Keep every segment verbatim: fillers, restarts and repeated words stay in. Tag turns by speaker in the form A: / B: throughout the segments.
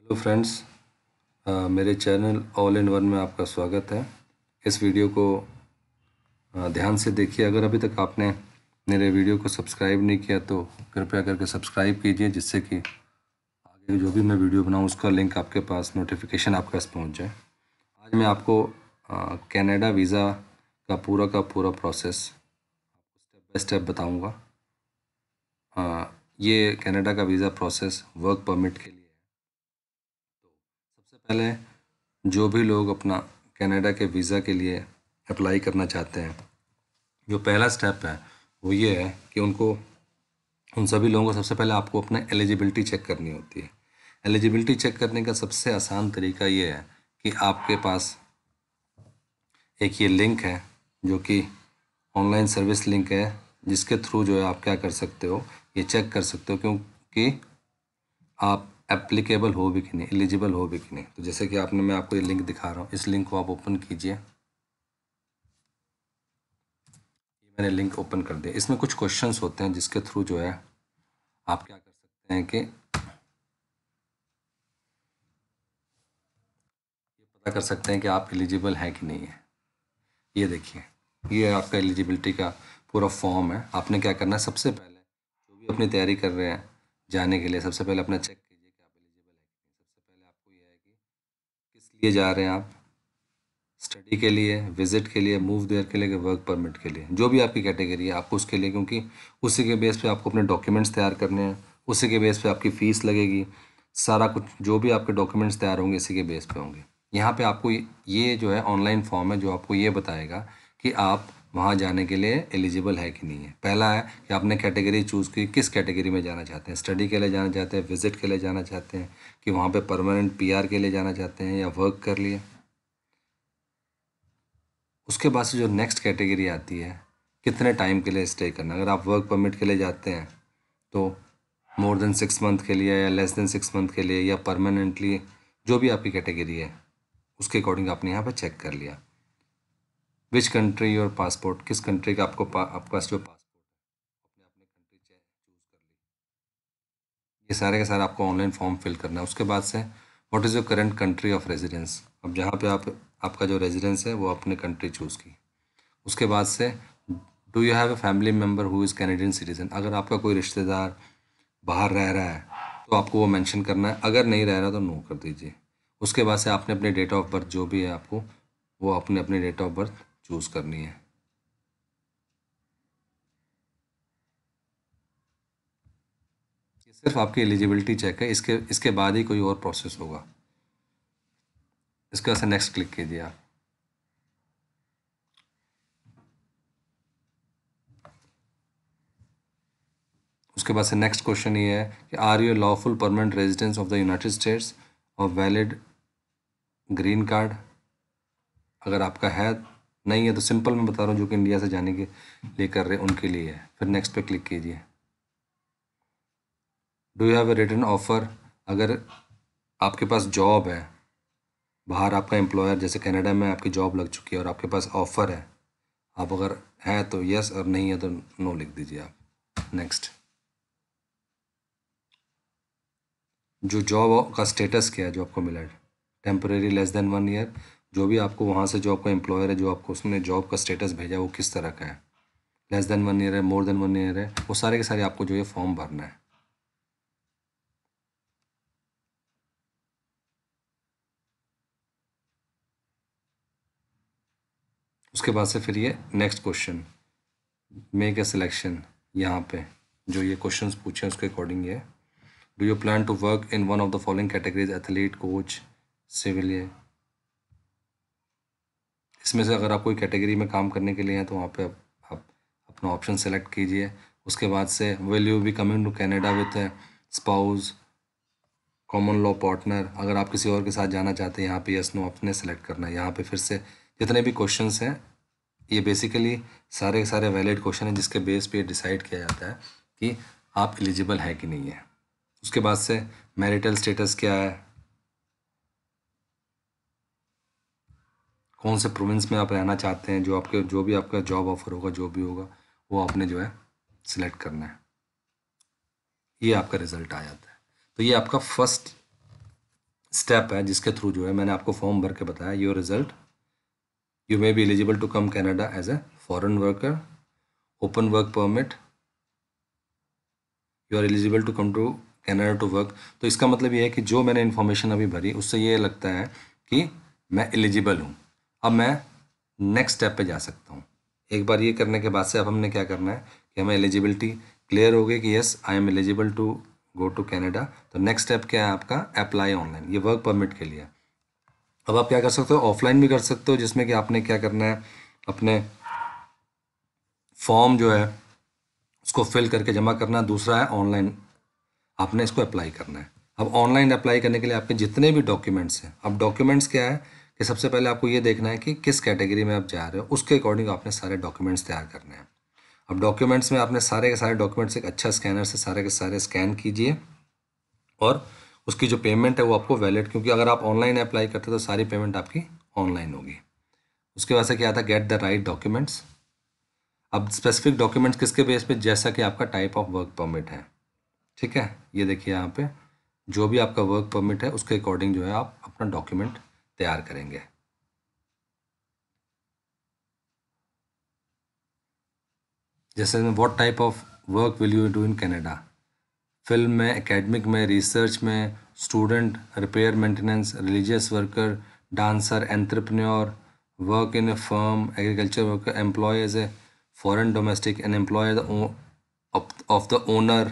A: Hello friends, मेरे channel all in one में आपका स्वागत है। इस वीडियो को अ, ध्यान से देखिए। अगर अभी तक आपने मेरे वीडियो को सब्सक्राइब नहीं किया तो कृपया करके सब्सक्राइब कीजिए, जिससे कि आगे जो भी मैं वीडियो बनाऊं उसका लिंक आपके पास, नोटिफिकेशन आपके पास पहुंच जाए। आज मैं आपको अ, कनाडा वीज़ा का पूरा का पूरा प्रोसेस स्टेप बाय स्टेप बताऊंगा। अ, ये कनाडा का वीज़ा प्रोसेस वर्क परमिट के लिए है। सबसे पहले जो भी लोग अपना कनाडा के वीज़ा के लिए अप्लाई करना चाहते हैं, जो पहला स्टेप है वो ये है कि उनको उन सभी लोगों को सबसे पहले आपको अपना एलिजिबिलिटी चेक करनी होती है। एलिजिबिलिटी चेक करने का सबसे आसान तरीका ये है कि आपके पास एक ये लिंक है, जो कि ऑनलाइन सर्विस लिंक है, जिसके थ्रू जो है आप क्या कर सकते हो, ये चेक कर सकते हो क्योंकि आप एप्लीकेबल हो भी कि नहीं, एलिजिबल हो भी कि नहीं। तो जैसे कि आपने, मैं आपको ये लिंक दिखा रहा हूँ, इस लिंक को आप ओपन कीजिए। मैंने लिंक ओपन कर दिया। इसमें कुछ क्वेश्चंस होते हैं जिसके थ्रू जो है आप क्या कर सकते हैं कि ये पता कर सकते हैं कि आप एलिजिबल हैं कि नहीं है। ये देखिए, ये आपका एलिजिबिलिटी का पूरा फॉर्म है। आपने क्या करना है, सबसे पहले जो भी अपनी तैयारी कर रहे हैं जाने के लिए, सबसे पहले अपना चेक कीजिए कि आप एलिजिबल है कि नहीं। सबसे पहले आपको ये है कि किस लिए जा रहे हैं आप, स्टडी के लिए, विजिट के लिए, मूव देयर के लिए, वर्क परमिट के लिए, जो भी आपकी कैटेगरी है आपको उसके लिए, क्योंकि उसी के बेस पे आपको अपने डॉक्यूमेंट्स तैयार करने हैं, उसी के बेस पे आपकी फ़ीस लगेगी। सारा कुछ जो भी आपके डॉक्यूमेंट्स तैयार होंगे इसी के बेस पे होंगे। यहाँ पे आपको ये ये जो है ऑनलाइन फॉर्म है जो आपको ये बताएगा कि आप वहाँ जाने के लिए एलिजिबल है कि नहीं है। पहला है कि आपने कैटेगरी चूज़ की, किस कैटेगरी में जाना चाहते हैं, स्टडी के लिए जाना चाहते हैं, विजिट के लिए जाना चाहते हैं, कि वहाँ पे परमानेंट पीआर के लिए जाना चाहते हैं, या वर्क कर लिए। उसके बाद से जो नेक्स्ट कैटेगरी आती है, कितने टाइम के लिए स्टे करना। अगर आप वर्क परमिट के लिए जाते हैं तो मोर देन सिक्स मंथ के लिए, या लेस देन सिक्स मंथ के लिए, या परमानेंटली, जो भी आपकी कैटेगरी है उसके अकॉर्डिंग आपने यहाँ पर चेक कर लिया। विच कंट्री और पासपोर्ट, किस कंट्री का आपको पा, आपके पास जो पासपोर्ट है, अपने अपने कंट्री चूज़ कर ली। ये सारे के सारे आपको ऑनलाइन फॉर्म फिल करना है। उसके बाद से what is your current country of residence, अब जहाँ पे आप, आपका जो रेजिडेंस है वो अपने कंट्री चूज़ की। उसके बाद से do you have a family member who is Canadian citizen, अगर आपका कोई रिश्तेदार बाहर रह रहा है तो आपको वो मेंशन करना है, अगर नहीं रह रहा तो नो कर दीजिए। उसके बाद से आपने अपने डेट ऑफ बर्थ जो भी है आपको, वो अपने अपने डेट ऑफ बर्थ चूज़ करनी है। ये सिर्फ आपकी एलिजिबिलिटी चेक है, इसके इसके बाद ही कोई और प्रोसेस होगा। इसके बाद से नेक्स्ट क्लिक कीजिए आप। उसके बाद से नेक्स्ट क्वेश्चन ये है कि are you lawful permanent residence of the United States और वैलिड ग्रीन कार्ड। अगर आपका है, नहीं है तो सिंपल मैं बता रहा हूँ, जो कि इंडिया से जाने के लिए कर रहे हैं उनके लिए है। फिर नेक्स्ट पे क्लिक कीजिए। Do you have a written offer, अगर आपके पास जॉब है बाहर, आपका एम्प्लॉयर जैसे कनाडा में आपकी जॉब लग चुकी है और आपके पास ऑफ़र है, आप अगर है तो यस, और नहीं है तो नो लिख दीजिए आप। नेक्स्ट, जो जॉब का स्टेटस क्या है जो आपको मिला है, temporary, less than one year, जो भी आपको वहाँ से जो आपका एम्प्लॉयर है, जो आपको उसने जॉब का स्टेटस भेजा वो किस तरह का है, लेस देन वन ईयर है, मोर देन वन ईयर है, वो सारे के सारे आपको जो ये फॉर्म भरना है। उसके बाद से फिर ये next question, make a selection, यहाँ पे जो ये क्वेश्चंस पूछे हैं उसके अकॉर्डिंग ये, do you plan to work in one of the following categories, athlete, coach, civil. इसमें से अगर आप कोई कैटेगरी में काम करने के लिए हैं तो वहाँ पे आप, आप अपना ऑप्शन सेलेक्ट कीजिए। उसके बाद से will you be coming to Canada with spouse, common law partner, अगर आप किसी और के साथ जाना चाहते हैं यहाँ पे यस नो आपने सेलेक्ट करना है। यहाँ पे फिर से जितने भी क्वेश्चंस हैं ये बेसिकली सारे के सारे वैलिड क्वेश्चन हैं, जिसके बेस पे डिसाइड किया जाता है कि आप एलिजिबल है कि नहीं है। उसके बाद से मैरिटल स्टेटस क्या है, कौन से प्रोविंस में आप रहना चाहते हैं, जो आपके जो भी आपका जॉब ऑफर होगा, जो भी होगा वो आपने जो है सिलेक्ट करना है। ये आपका रिजल्ट आ जाता है। तो ये आपका फर्स्ट स्टेप है जिसके थ्रू जो है मैंने आपको फॉर्म भर के बताया, your result, you may be eligible to come Canada as a foreign worker, open work permit, you are eligible to come to Canada to work. तो इसका मतलब ये है कि जो मैंने इन्फॉर्मेशन अभी भरी उससे ये लगता है कि मैं एलिजिबल हूँ। अब मैं नेक्स्ट स्टेप पे जा सकता हूँ। एक बार ये करने के बाद से अब हमने क्या करना है कि हमें एलिजिबिलिटी क्लियर हो गई कि yes I am eligible to go to Canada. तो नेक्स्ट स्टेप क्या है आपका, अप्लाई ऑनलाइन, ये वर्क परमिट के लिए। अब आप क्या कर सकते हो, ऑफलाइन भी कर सकते हो, जिसमें कि आपने क्या करना है, अपने फॉर्म जो है उसको फिल करके जमा करना। दूसरा है ऑनलाइन आपने इसको अप्लाई करना है। अब ऑनलाइन अप्लाई करने के लिए आपके जितने भी डॉक्यूमेंट्स हैं, अब डॉक्यूमेंट्स क्या है कि सबसे पहले आपको ये देखना है कि किस कैटेगरी में आप जा रहे हो, उसके अकॉर्डिंग आपने सारे डॉक्यूमेंट्स तैयार करने हैं। अब डॉक्यूमेंट्स में आपने सारे के सारे डॉक्यूमेंट्स एक अच्छा स्कैनर से सारे के सारे स्कैन कीजिए और उसकी जो पेमेंट है वो आपको वैलिड, क्योंकि अगर आप ऑनलाइन अप्लाई करते हो तो सारी पेमेंट आपकी ऑनलाइन होगी। उसके बाद से क्या आता है, गेट द राइट डॉक्यूमेंट्स। अब स्पेसिफिक डॉक्यूमेंट्स किसके बेस पे, जैसा कि आपका टाइप ऑफ वर्क परमिट है, ठीक है। ये देखिए यहाँ पे जो भी आपका वर्क परमिट है उसके अकॉर्डिंग जो है आप अपना डॉक्यूमेंट तैयार करेंगे। जैसे what type of work will you do in Canada, film में, एकेडमिक में, रिसर्च में, student, repair maintenance, religious worker, dancer, entrepreneur, work in a firm, agriculture worker, employ as a foreign domestic, an employ of the owner.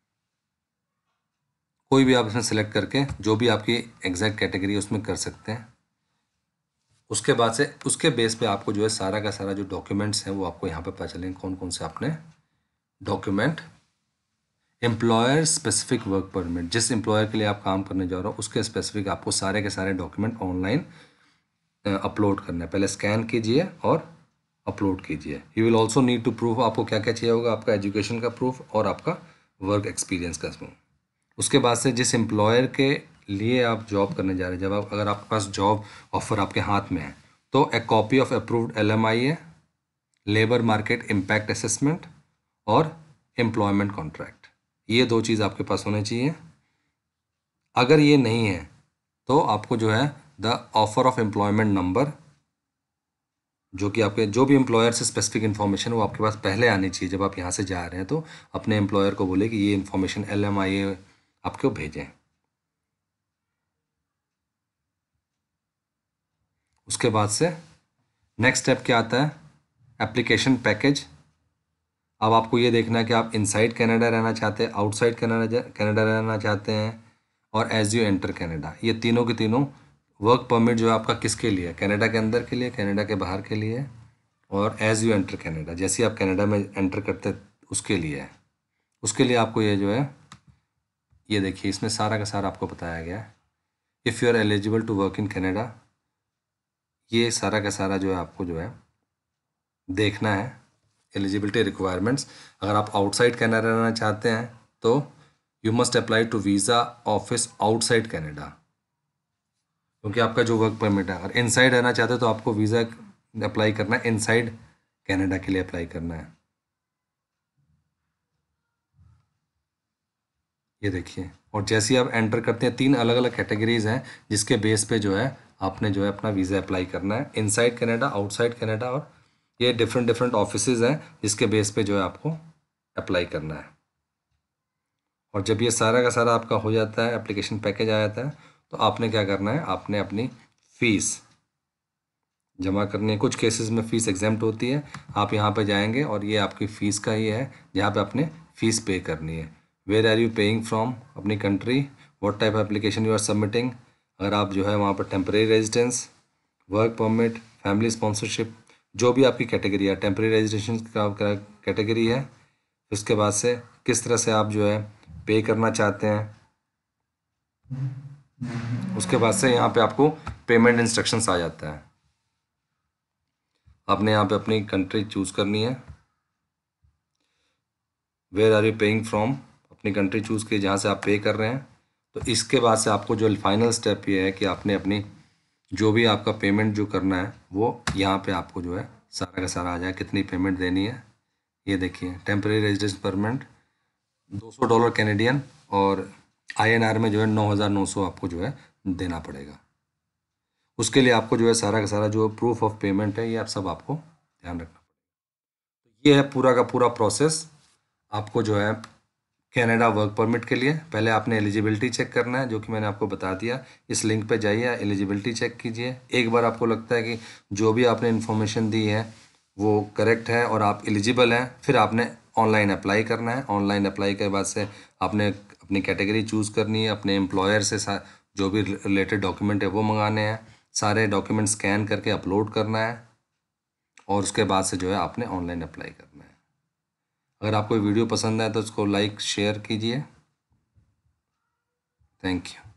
A: कोई भी आप इसमें select करके जो भी आपकी एग्जैक्ट कैटेगरी है उसमें कर सकते हैं। उसके बाद से उसके बेस पे आपको जो है सारा का सारा जो डॉक्यूमेंट्स हैं वो आपको यहाँ पे पता चलेंगे कौन कौन से आपने document. Employer specific work permit, जिस एम्प्लॉयर के लिए आप काम करने जा रहे हो उसके स्पेसिफिक आपको सारे के सारे डॉक्यूमेंट ऑनलाइन अपलोड करना है। पहले स्कैन कीजिए और अपलोड कीजिए। You will also need to proof, आपको क्या क्या चाहिए होगा, आपका एजुकेशन का प्रूफ और आपका वर्क एक्सपीरियंस का प्रूफ। उसके बाद से जिस एम्प्लॉयर के लिए आप जॉब करने जा रहे हैं, जब आप अगर आपके पास जॉब ऑफर आपके हाथ में है तो a copy of approved L M I है, लेबर मार्केट इम्पैक्ट असेसमेंट और एम्प्लॉयमेंट कॉन्ट्रैक्ट, ये दो चीज़ आपके पास होने चाहिए। अगर ये नहीं है तो आपको जो है the offer of employment number, जो कि आपके जो भी एम्प्लॉयर से स्पेसिफिक इन्फॉर्मेशन वो आपके पास पहले आनी चाहिए। जब आप यहाँ से जा रहे हैं तो अपने एम्प्लॉयर को बोले कि ये information L M I A आपको भेजें। उसके बाद से नेक्स्ट स्टेप क्या आता है, एप्लीकेशन पैकेज। अब आपको ये देखना है कि आप इनसाइड कनाडा रहना चाहते हैं, आउटसाइड कनाडा कनाडा रहना चाहते हैं और एज यू एंटर कनाडा। ये तीनों के तीनों वर्क परमिट जो है आपका किसके लिए, कनाडा के अंदर के लिए, कनाडा के बाहर के लिए और एज यू एंटर कनाडा, जैसे आप कनाडा में एंटर करते उसके लिए है। उसके लिए आपको ये जो है ये देखिए इसमें सारा का सारा आपको बताया गया है। If you are eligible to work in Canada, ये सारा का सारा जो है आपको जो है देखना है। एलिजिबिलिटी रिक्वायरमेंट्स, अगर आप आउटसाइड कनाडा रहना चाहते हैं तो you must apply to visa office outside Canada, क्योंकि आपका जो वर्क परमिट है। अगर इनसाइड रहना चाहते हैं तो आपको वीज़ा अप्लाई करना है, इनसाइड कनाडा के लिए अप्लाई करना है। ये देखिए, और जैसे ही आप एंटर करते हैं तीन अलग अलग कैटेगरीज हैं जिसके बेस पे जो है आपने जो है अपना वीज़ा अप्लाई करना है, इनसाइड कनाडा, आउटसाइड कनाडा, और ये डिफरेंट डिफरेंट ऑफिसेज हैं जिसके बेस पे जो है आपको अप्लाई करना है। और जब ये सारा का सारा आपका हो जाता है, एप्लीकेशन पैकेज आ जाता है, तो आपने क्या करना है, आपने अपनी फ़ीस जमा करनी है। कुछ केसेस में फ़ीस एग्जेम्प्ट होती है, आप यहाँ पे जाएंगे और ये आपकी फ़ीस का ही है जहाँ पे आपने फ़ीस पे करनी है। Where are you paying from, अपनी country, what type application you are submitting, अगर आप जो है वहाँ पर temporary residence, work permit, family sponsorship, जो भी आपकी कैटेगरी है, टेम्परेरी रेजिडेंशन का कैटेगरी है। उसके बाद से किस तरह से आप जो है पे करना चाहते हैं। उसके बाद से यहाँ पे आपको पेमेंट इंस्ट्रक्शंस आ जाता है। आपने यहाँ पे अपनी कंट्री चूज़ करनी है, where are you paying from, अपनी कंट्री चूज़ की जहाँ से आप पे कर रहे हैं। तो इसके बाद से आपको जो फाइनल स्टेप ये है कि आपने अपनी जो भी आपका पेमेंट जो करना है वो यहाँ पे आपको जो है सारा का सारा आ जाए, कितनी पेमेंट देनी है। ये देखिए, टेम्परेरी रेजिडेंस परमिट दो सौ डॉलर कैनेडियन और आई एन आर में जो है नौ हज़ार नौ सौ आपको जो है देना पड़ेगा। उसके लिए आपको जो है सारा का सारा जो प्रूफ ऑफ पेमेंट है ये आप सब आपको ध्यान रखना पड़ेगा। ये है पूरा का पूरा प्रोसेस। आपको जो है कनाडा वर्क परमिट के लिए पहले आपने एलिजिबिलिटी चेक करना है, जो कि मैंने आपको बता दिया। इस लिंक पे जाइए, एलिजिबिलिटी चेक कीजिए। एक बार आपको लगता है कि जो भी आपने इन्फॉर्मेशन दी है वो करेक्ट है और आप एलिजिबल हैं, फिर आपने ऑनलाइन अप्लाई करना है। ऑनलाइन अप्लाई के बाद से आपने अपनी कैटेगरी चूज़ करनी है, अपने एम्प्लॉयर से जो भी रिलेटेड डॉक्यूमेंट है वो मंगाने हैं, सारे डॉक्यूमेंट स्कैन करके अपलोड करना है और उसके बाद से जो है आपने ऑनलाइन अप्लाई करना है। अगर आपको वीडियो पसंद आए तो उसको लाइक शेयर कीजिए। Thank you.